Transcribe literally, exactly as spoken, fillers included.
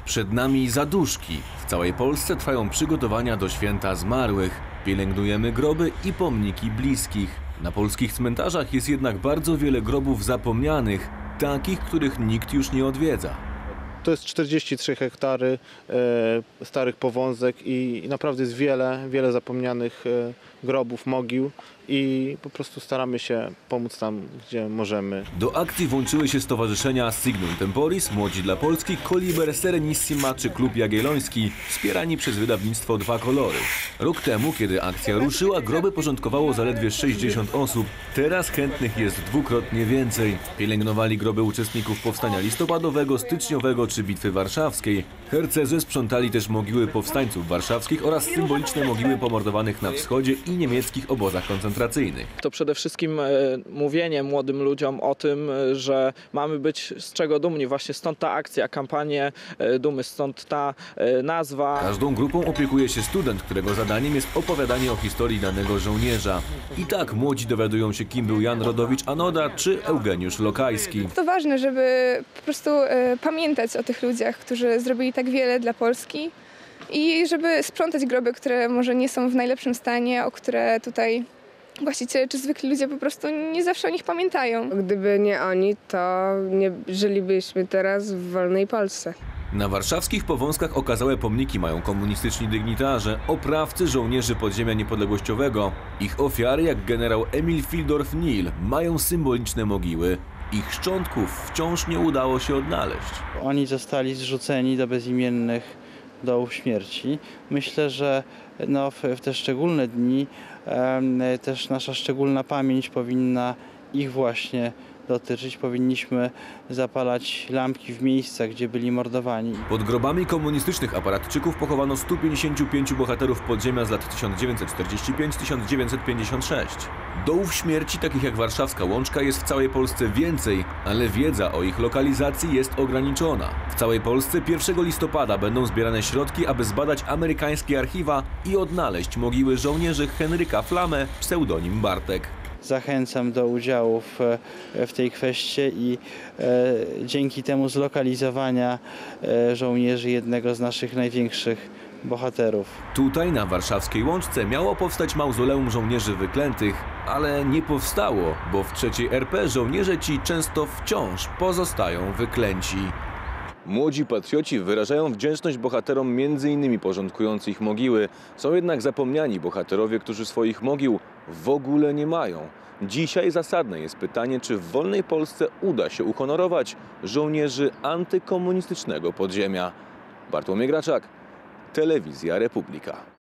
Przed nami zaduszki. W całej Polsce trwają przygotowania do święta zmarłych. Pielęgnujemy groby i pomniki bliskich. Na polskich cmentarzach jest jednak bardzo wiele grobów zapomnianych, takich, których nikt już nie odwiedza. To jest czterdzieści trzy hektary e, starych powązek i, i naprawdę jest wiele, wiele zapomnianych e, grobów, mogił i po prostu staramy się pomóc tam, gdzie możemy. Do akcji włączyły się stowarzyszenia Signum Temporis, Młodzi dla Polski, Koliber Serenissima czy Klub Jagielloński, wspierani przez wydawnictwo Dwa Kolory. Rok temu, kiedy akcja ruszyła, groby porządkowało zaledwie sześćdziesiąt osób. Teraz chętnych jest dwukrotnie więcej. Pielęgnowali groby uczestników Powstania Listopadowego, Styczniowego czy Bitwy Warszawskiej. Hercerze sprzątali też mogiły powstańców warszawskich oraz symboliczne mogiły pomordowanych na wschodzie i niemieckich obozach koncentracyjnych. To przede wszystkim e, mówienie młodym ludziom o tym, e, że mamy być z czego dumni. Właśnie stąd ta akcja, kampanie e, dumy, stąd ta e, nazwa. Każdą grupą opiekuje się student, którego zadaniem jest opowiadanie o historii danego żołnierza. I tak młodzi dowiadują się, kim był Jan Rodowicz-Anoda czy Eugeniusz Lokajski. To ważne, żeby po prostu e, pamiętać o tych ludziach, którzy zrobili tak wiele dla Polski. I żeby sprzątać groby, które może nie są w najlepszym stanie, o które tutaj właściciele czy zwykli ludzie po prostu nie zawsze o nich pamiętają. Gdyby nie oni, to nie żylibyśmy teraz w wolnej Polsce. Na warszawskich powązkach okazałe pomniki mają komunistyczni dygnitarze, oprawcy żołnierzy podziemia niepodległościowego. Ich ofiary, jak generał Emil Fildorf-Nil, mają symboliczne mogiły. Ich szczątków wciąż nie udało się odnaleźć. Oni zostali zrzuceni do bezimiennych dołów śmierci. Myślę, że no, w, w te szczególne dni e, też nasza szczególna pamięć powinna ich właśnie dotyczyć. Powinniśmy zapalać lampki w miejscach, gdzie byli mordowani. Pod grobami komunistycznych aparatczyków pochowano stu pięćdziesięciu pięciu bohaterów podziemia z lat tysiąc dziewięćset czterdziesty piąty do tysiąc dziewięćset pięćdziesiątego szóstego. Dołów śmierci, takich jak warszawska Łączka, jest w całej Polsce więcej, ale wiedza o ich lokalizacji jest ograniczona. W całej Polsce pierwszego listopada będą zbierane środki, aby zbadać amerykańskie archiwa i odnaleźć mogiły żołnierzy Henryka Flamę, pseudonim Bartek. Zachęcam do udziału w, w tej kwestii i e, dzięki temu zlokalizowania e, żołnierzy jednego z naszych największych bohaterów. Tutaj na warszawskiej Łączce miało powstać mauzoleum żołnierzy wyklętych, ale nie powstało, bo w trzeciej R P żołnierze ci często wciąż pozostają wyklęci. Młodzi patrioci wyrażają wdzięczność bohaterom między innymi porządkujących ich mogiły. Są jednak zapomniani bohaterowie, którzy swoich mogił w ogóle nie mają. Dzisiaj zasadne jest pytanie, czy w wolnej Polsce uda się uhonorować żołnierzy antykomunistycznego podziemia. Bartłomiej Graczak, Telewizja Republika.